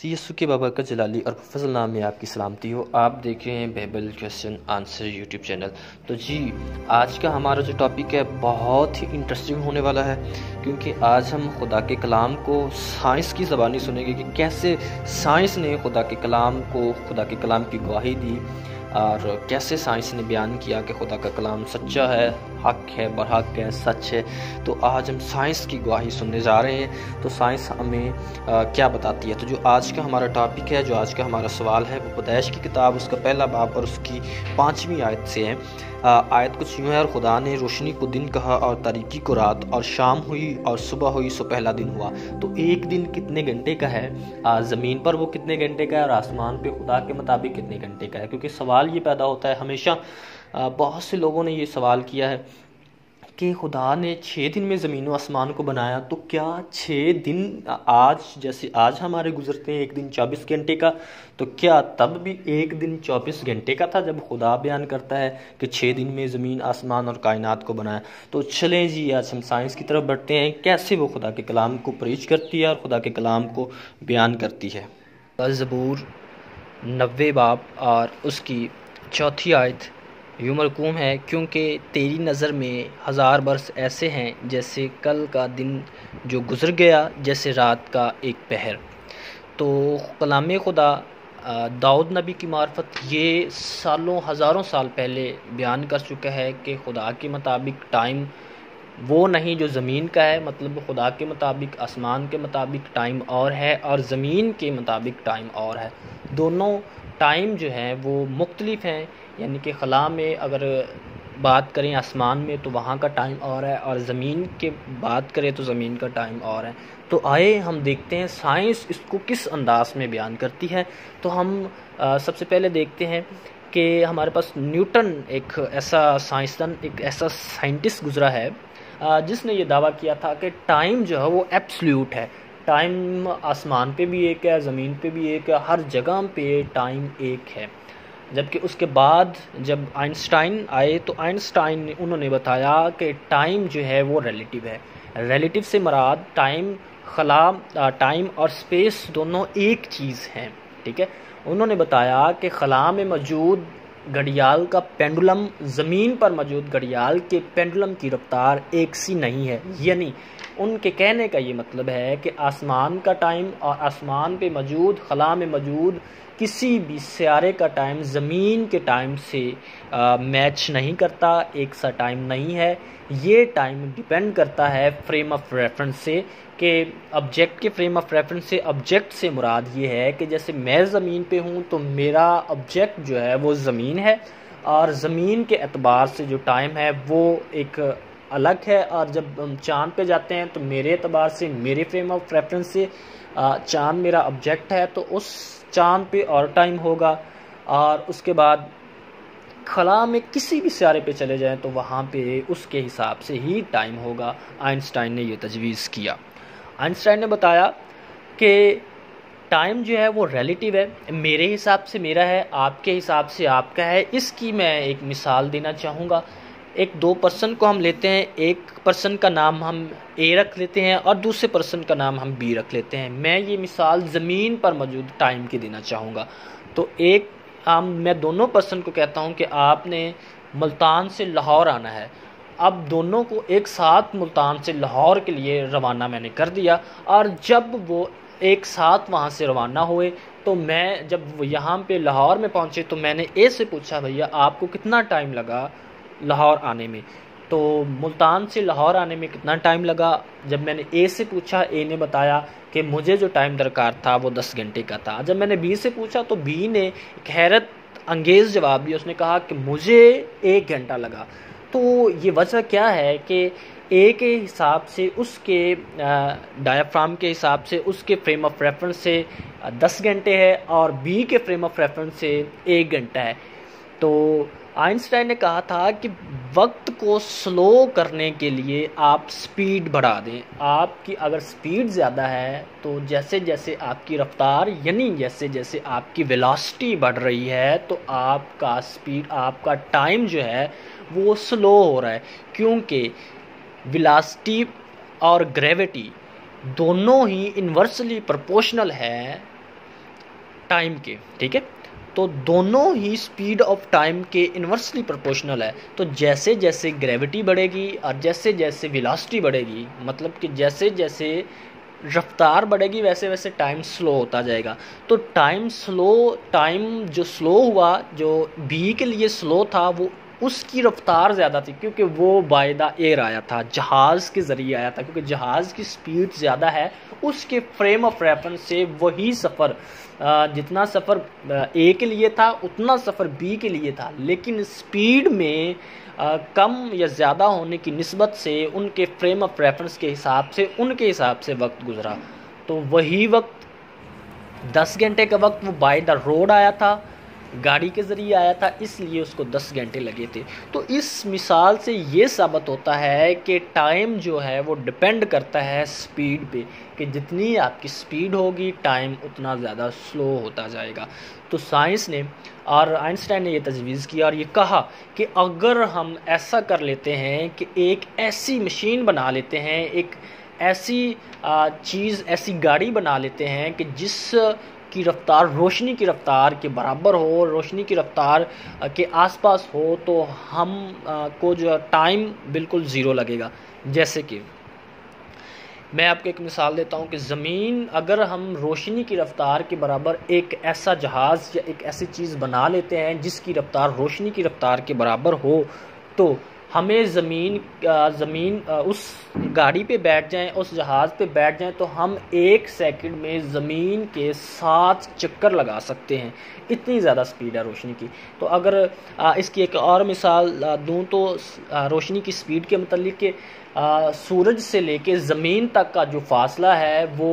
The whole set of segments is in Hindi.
यीशु के बाबरकत जलाली और फजल नाम में आपकी सलामती हो। आप देख रहे हैं Bible question answer YouTube channel. तो जी, आज का हमारा जो टॉपिक है बहुत ही इंटरेस्टिंग होने वाला है, क्योंकि आज हम खुदा के कलाम को साइंस की ज़बानी सुनेंगे कि कैसे साइंस ने खुदा के कलाम की गवाही दी और कैसे साइंस ने बयान किया कि खुदा का कलाम सच्चा है, हक है, बरहक है, सच है। तो आज हम साइंस की गवाही सुनने जा रहे हैं। तो साइंस हमें क्या बताती है। तो जो आज का हमारा टॉपिक है, जो आज का हमारा सवाल है, वो पैदाइश की किताब उसका पहला बाब और उसकी 5वीं आयत से है। आयत कुछ यूँ है, और खुदा ने रोशनी को दिन कहा और तारीकी को रात, और शाम हुई और सुबह हुई सो पहला दिन हुआ। तो एक दिन कितने घंटे का है, ज़मीन पर वो कितने घंटे का है और आसमान पे खुदा के मुताबिक कितने घंटे का है। क्योंकि सवाल ये पैदा होता है हमेशा, बहुत से लोगों ने ये सवाल किया है कि खुदा ने 6 दिन में ज़मीन व आसमान को बनाया, तो क्या 6 दिन आज जैसे आज हमारे गुजरते हैं एक दिन 24 घंटे का, तो क्या तब भी एक दिन 24 घंटे का था जब खुदा बयान करता है कि 6 दिन में ज़मीन आसमान और कायनात को बनाया। तो चलें जी, आज हम साइंस की तरफ बढ़ते हैं, कैसे वो खुदा के कलाम को प्रीच करती है और खुदा के कलाम को बयान करती है। ज़बूर 90 बाब और उसकी 4थी आयत यूँ मरकूम है, क्योंकि तेरी नज़र में 1000 बरस ऐसे हैं जैसे कल का दिन जो गुज़र गया, जैसे रात का एक पहर। तो कलाम खुदा दाऊद नबी की मार्फत ये सालों हज़ारों साल पहले बयान कर चुका है कि खुदा के मुताबिक टाइम वो नहीं जो ज़मीन का है, मतलब खुदा के मुताबिक आसमान के मुताबिक टाइम और है और ज़मीन के मुताबिक टाइम और है। दोनों टाइम जो हैं वो मुख्तलिफ हैं, यानी कि खला में अगर बात करें आसमान में तो वहाँ का टाइम और है, और ज़मीन के बात करें तो ज़मीन का टाइम और है। तो आए हम देखते हैं साइंस इसको किस अंदाज में बयान करती है। तो हम सबसे पहले देखते हैं कि हमारे पास न्यूटन एक ऐसा साइंसदान, एक ऐसा साइंटिस्ट गुजरा है जिसने ये दावा किया था कि टाइम जो है वो एब्सोल्यूट है। टाइम आसमान पे भी एक है, ज़मीन पे भी एक है, हर जगह पे टाइम एक है। जबकि उसके बाद जब आइंस्टाइन आए तो आइंस्टाइन ने उन्होंने बताया कि टाइम जो है वो रिलेटिव है। रिलेटिव से मुराद टाइम, खला, टाइम और स्पेस दोनों एक चीज़ हैं, ठीक है। उन्होंने बताया कि खला में मौजूद घड़ियाल का पेंडुलम ज़मीन पर मौजूद घड़ियाल के पेंडुलम की रफ्तार एक सी नहीं है। यानी उनके कहने का ये मतलब है कि आसमान का टाइम और आसमान पे मौजूद, खला में मौजूद किसी भी सियारे का टाइम ज़मीन के टाइम से मैच नहीं करता, एक सा टाइम नहीं है। ये टाइम डिपेंड करता है फ्रेम ऑफ रेफरेंस से, कि ऑब्जेक्ट के फ्रेम ऑफ रेफरेंस से। ऑब्जेक्ट से मुराद ये है कि जैसे मैं ज़मीन पे हूँ तो मेरा ऑब्जेक्ट जो है वो ज़मीन है, और ज़मीन के एतबार से जो टाइम है वो एक अलग है। और जब हम चाँद पे जाते हैं तो मेरे एतबार से, मेरे फ्रेम ऑफ रेफरेंस से चाँद मेरा ऑब्जेक्ट है, तो उस चाँद पे और टाइम होगा। और उसके बाद खला में किसी भी सियारे पे चले जाएं तो वहाँ पे उसके हिसाब से ही टाइम होगा। आइंस्टाइन ने ये तजवीज़ किया। आइंस्टाइन ने बताया कि टाइम जो है वो रिलेटिव है, मेरे हिसाब से मेरा है, आपके हिसाब से आपका है। इसकी मैं एक मिसाल देना चाहूँगा। एक 2 पर्सन को हम लेते हैं, एक पर्सन का नाम हम ए रख लेते हैं और दूसरे पर्सन का नाम हम बी रख लेते हैं। मैं ये मिसाल ज़मीन पर मौजूद टाइम की देना चाहूँगा। तो मैं दोनों पर्सन को कहता हूँ कि आपने मुल्तान से लाहौर आना है। अब दोनों को एक साथ मुल्तान से लाहौर के लिए रवाना मैंने कर दिया, और जब वो एक साथ वहाँ से रवाना हुए तो मैं जब यहाँ पे लाहौर में पहुँचे तो मैंने ए से पूछा, भैया आपको कितना टाइम लगा लाहौर आने में। तो मुल्तान से लाहौर आने में कितना टाइम लगा, जब मैंने ए से पूछा, ए ने बताया कि मुझे जो टाइम दरकार था वो 10 घंटे का था। जब मैंने बी से पूछा तो बी ने एक हैरत अंगेज़ जवाब दिया, उसने कहा कि मुझे 1 घंटा लगा। तो ये वजह क्या है कि ए के हिसाब से, उसके डायाफ्राम के हिसाब से, उसके फ्रेम ऑफ रेफरेंस से 10 घंटे है और बी के फ्रेम ऑफ रेफरेंस से 1 घंटा है। तो आइंस्टाइन ने कहा था कि वक्त को स्लो करने के लिए आप स्पीड बढ़ा दें। आपकी अगर स्पीड ज़्यादा है तो जैसे जैसे आपकी रफ्तार, यानी जैसे जैसे आपकी वेलोसिटी बढ़ रही है, तो आपका स्पीड, आपका टाइम जो है वो स्लो हो रहा है। क्योंकि वेलोसिटी और ग्रेविटी दोनों ही इन्वर्सली प्रोपोर्शनल है टाइम के, ठीक है। तो दोनों ही स्पीड ऑफ टाइम के इन्वर्सली प्रोपोर्शनल है। तो जैसे जैसे ग्रेविटी बढ़ेगी और जैसे जैसे वेलोसिटी बढ़ेगी, मतलब कि जैसे जैसे रफ्तार बढ़ेगी वैसे वैसे टाइम स्लो होता जाएगा। तो टाइम जो स्लो हुआ, जो बी के लिए स्लो था, वो उसकी रफ्तार ज़्यादा थी क्योंकि वो बाय द एयर आया था, जहाज़ के ज़रिए आया था। क्योंकि जहाज़ की स्पीड ज़्यादा है, उसके फ्रेम ऑफ रेफरेंस से वही सफ़र, जितना सफ़र ए के लिए था उतना सफ़र बी के लिए था, लेकिन स्पीड में कम या ज़्यादा होने की निस्बत से उनके फ्रेम ऑफ रेफरेंस के हिसाब से उनके हिसाब से वक्त गुजरा। तो वही वक्त 10 घंटे का वक्त वो बाय द रोड आया था, गाड़ी के ज़रिए आया था, इसलिए उसको 10 घंटे लगे थे। तो इस मिसाल से ये साबित होता है कि टाइम जो है वो डिपेंड करता है स्पीड पे, कि जितनी आपकी स्पीड होगी टाइम उतना ज़्यादा स्लो होता जाएगा। तो साइंस ने और आइंस्टाइन ने ये तजवीज़ किया और ये कहा कि अगर हम ऐसा कर लेते हैं कि एक ऐसी मशीन बना लेते हैं, एक ऐसी चीज़, ऐसी गाड़ी बना लेते हैं कि जिस की रफ्तार रोशनी की रफ्तार के बराबर हो, रोशनी की रफ्तार के आसपास हो, तो हम को जो टाइम बिल्कुल ज़ीरो लगेगा। जैसे कि मैं आपको एक मिसाल देता हूँ कि ज़मीन, अगर हम रोशनी की रफ्तार के बराबर एक ऐसा जहाज़ या एक ऐसी चीज़ बना लेते हैं जिसकी रफ्तार रोशनी की रफ्तार के बराबर हो, तो हमें ज़मीन उस गाड़ी पे बैठ जाएं, उस जहाज़ पे बैठ जाएं, तो हम 1 सेकंड में ज़मीन के 7 चक्कर लगा सकते हैं। इतनी ज़्यादा स्पीड है रोशनी की। तो अगर इसकी एक और मिसाल दूँ तो रोशनी की स्पीड के मतलब कि सूरज से लेके ज़मीन तक का जो फासला है वो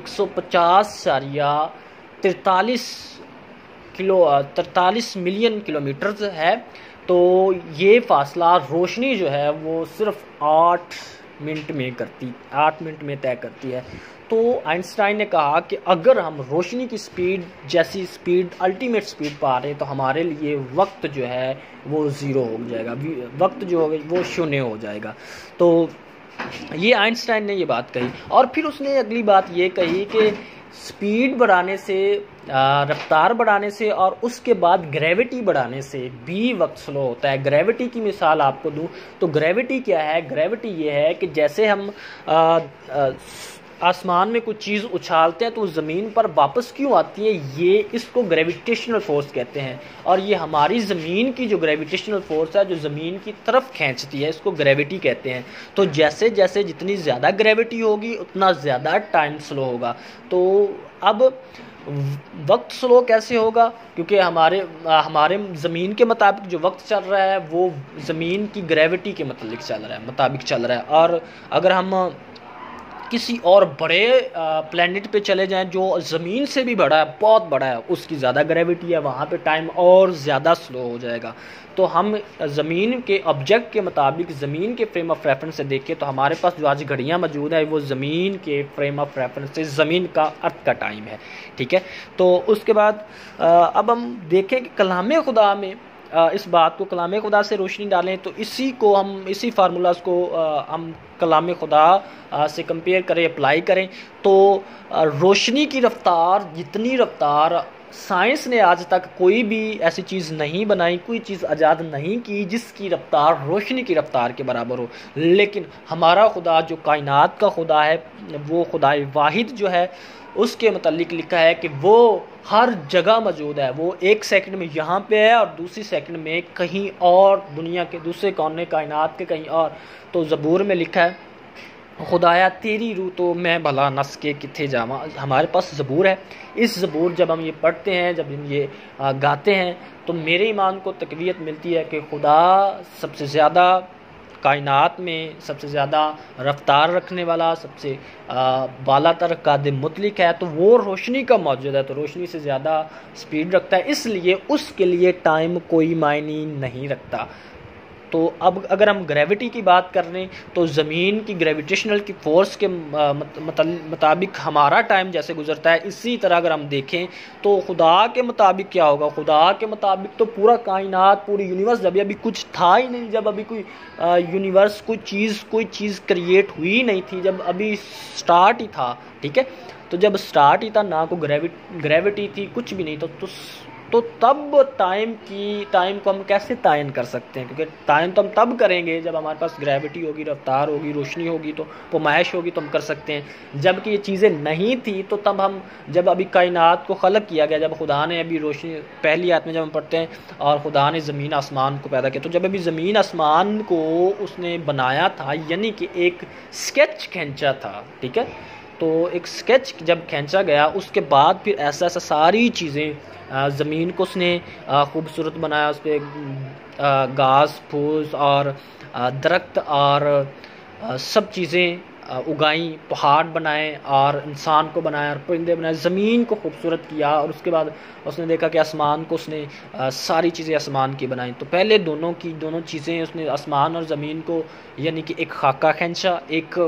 150,43 मिलियन किलोमीटर है। तो ये फासला रोशनी जो है वो सिर्फ 8 मिनट में तय करती है। तो आइंस्टाइन ने कहा कि अगर हम रोशनी की स्पीड जैसी स्पीड, अल्टीमेट स्पीड पा रहे हैं, तो हमारे लिए वक्त जो है वो ज़ीरो हो जाएगा, वक्त जो है वो शून्य हो जाएगा। तो ये आइंस्टाइन ने ये बात कही। और फिर उसने अगली बात ये कही कि स्पीड बढ़ाने से, रफ्तार बढ़ाने से और उसके बाद ग्रेविटी बढ़ाने से भी वक्त स्लो होता है। ग्रेविटी की मिसाल आपको दूं तो ग्रेविटी क्या है? ग्रेविटी ये है कि जैसे हम आसमान में कुछ चीज़ उछालते हैं तो ज़मीन पर वापस क्यों आती है, ये इसको ग्रेविटेशनल फोर्स कहते हैं। और ये हमारी ज़मीन की जो ग्रेविटेशनल फोर्स है, जो ज़मीन की तरफ खींचती है, इसको ग्रेविटी कहते हैं। तो जैसे जैसे जितनी ज़्यादा ग्रेविटी होगी उतना ज़्यादा टाइम स्लो होगा। तो अब वक्त स्लो कैसे होगा? क्योंकि हमारे ज़मीन के मुताबिक जो वक्त चल रहा है वो ज़मीन की ग्रेविटी के मुताबिक चल रहा है। और अगर हम किसी और बड़े प्लैनेट पे चले जाएं जो ज़मीन से भी बड़ा है, बहुत बड़ा है, उसकी ज़्यादा ग्रेविटी है, वहाँ पे टाइम और ज़्यादा स्लो हो जाएगा। तो हम ज़मीन के ऑब्जेक्ट के मुताबिक, ज़मीन के फ्रेम ऑफ रेफरेंस से देखें तो हमारे पास जो आज घड़ियाँ मौजूद है वो ज़मीन के फ्रेम ऑफ रेफरेंस से, ज़मीन का अर्थ का टाइम है, ठीक है। तो उसके बाद अब हम देखें कि कलाम खुदा में इस बात को, कलाम खुदा से रोशनी डालें तो इसी फार्मूलाज को हम कलाम खुदा से कंपेयर करें, अप्लाई करें तो रोशनी की रफ्तार, जितनी रफ्तार साइंस ने आज तक कोई भी ऐसी चीज़ नहीं बनाई, कोई चीज़ आज़ाद नहीं की जिसकी रफ्तार रोशनी की रफ्तार के बराबर हो। लेकिन हमारा खुदा जो कायनात का खुदा है, वो खुदाए वाहिद जो है, उसके मतलब लिखा है कि वो हर जगह मौजूद है। वो 1 सेकंड में यहाँ पे है और दूसरी सेकंड में कहीं और, दुनिया के दूसरे कोने कायनात के कहीं और। तो ज़बूर में लिखा है, खुदाया तेरी रूह तो मैं भला नस के किथे जावा। हमारे पास ज़बूर है। इस ज़बूर जब हम ये पढ़ते हैं, जब हम ये गाते हैं, तो मेरे ईमान को तक़वियत मिलती है कि खुदा सबसे ज़्यादा कायनात में सबसे ज़्यादा रफ्तार रखने वाला, सबसे बालातर कादिर मुतलिक है। तो वो रोशनी का मौजूद है, तो रोशनी से ज़्यादा स्पीड रखता है, इसलिए उसके लिए टाइम कोई मायने नहीं रखता। तो अब अगर हम ग्रेविटी की बात कर रहे हैं तो ज़मीन की ग्रेविटेशनल की फ़ोर्स के मुताबिक हमारा टाइम जैसे गुजरता है, इसी तरह अगर हम देखें तो खुदा के मुताबिक क्या होगा? खुदा के मुताबिक तो पूरा कायनात, पूरी यूनिवर्स, जब अभी कुछ था ही नहीं, जब अभी कोई यूनिवर्स, कोई चीज़ क्रिएट हुई नहीं थी, जब अभी स्टार्ट ही था, ठीक है। तो जब स्टार्ट ही था, ना को ग्रेविटी थी, कुछ भी नहीं, तो तब टाइम को हम कैसे तायन कर सकते हैं? क्योंकि तायन तो हम तब करेंगे जब हमारे पास ग्रेविटी होगी, रफ्तार होगी, रोशनी होगी, तो पैमाइश होगी, तो हम कर सकते हैं। जबकि ये चीज़ें नहीं थी तो तब हम, जब अभी कायनात को खलक किया गया, जब खुदा ने अभी रोशनी, पहली आयत में जब हम पढ़ते हैं, और खुदा ने ज़मीन आसमान को पैदा किया, तो जब अभी ज़मीन आसमान को उसने बनाया था, यानी कि एक स्केच खींचा था, ठीक है, तो एक स्केच जब खींचा गया, उसके बाद फिर ऐसा सारी चीज़ें, ज़मीन को उसने खूबसूरत बनाया, उस पर घास फूस और दरख्त और सब चीज़ें उगाई, पहाड़ बनाए और इंसान को बनाया और परिंदे बनाए, ज़मीन को खूबसूरत किया। और उसके बाद उसने देखा कि आसमान को उसने सारी चीज़ें आसमान की बनाई। तो पहले दोनों चीज़ें उसने, आसमान और ज़मीन को, यानी कि एक खाका खींचा,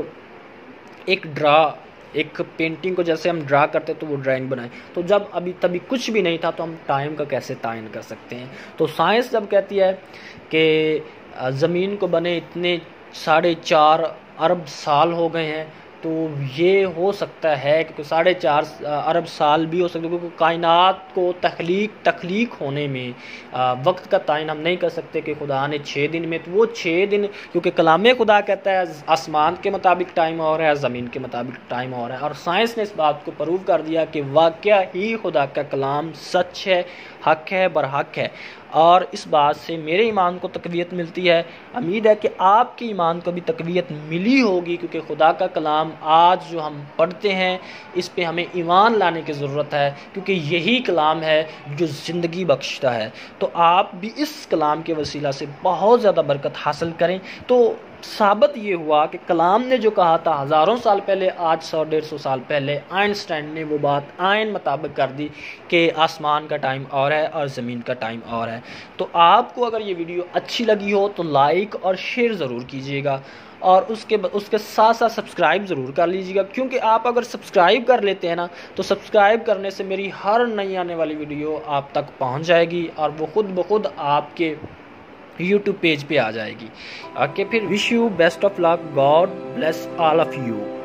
एक पेंटिंग को जैसे हम ड्रा करते तो वो ड्राइंग बनाए। तो जब तभी कुछ भी नहीं था, तो हम टाइम का कैसे तायन कर सकते हैं? तो साइंस जब कहती है कि ज़मीन को बने इतने 4.5 अरब साल हो गए हैं, तो ये हो सकता है कि 4.5 अरब साल भी हो सकते हैं, क्योंकि कायनात को तख्लीक होने में वक्त का तायन हम नहीं कर सकते कि खुदा ने 6 दिन में, तो वो 6 दिन, क्योंकि कलाम खुदा कहता है आसमान के मुताबिक टाइम और है, ज़मीन के मुताबिक टाइम और है। और साइंस ने इस बात को प्रूव कर दिया कि वाकया ही खुदा का कलाम सच है, हक है, बरहक है। और इस बात से मेरे ईमान को तक़वियत मिलती है। उम्मीद है कि आपके ईमान को भी तक़वियत मिली होगी, क्योंकि खुदा का कलाम आज जो हम पढ़ते हैं, इस पे हमें ईमान लाने की ज़रूरत है, क्योंकि यही कलाम है जो ज़िंदगी बख्शता है। तो आप भी इस कलाम के वसीला से बहुत ज़्यादा बरकत हासिल करें। तो साबित ये हुआ कि कलाम ने जो कहा था हज़ारों साल पहले, आज 100-150 साल पहले आइंस्टाइन ने वो बात आयन मुताबिक कर दी कि आसमान का टाइम और है और ज़मीन का टाइम और है। तो आपको अगर ये वीडियो अच्छी लगी हो तो लाइक और शेयर ज़रूर कीजिएगा, और उसके साथ साथ सब्सक्राइब ज़रूर कर लीजिएगा, क्योंकि आप अगर सब्सक्राइब कर लेते हैं ना, तो सब्सक्राइब करने से मेरी हर नई आने वाली वीडियो आप तक पहुँच जाएगी, और वो खुद ब खुद आपके YouTube पेज पे आ जाएगी। ओके, फिर wish you best of luck, God bless all of you.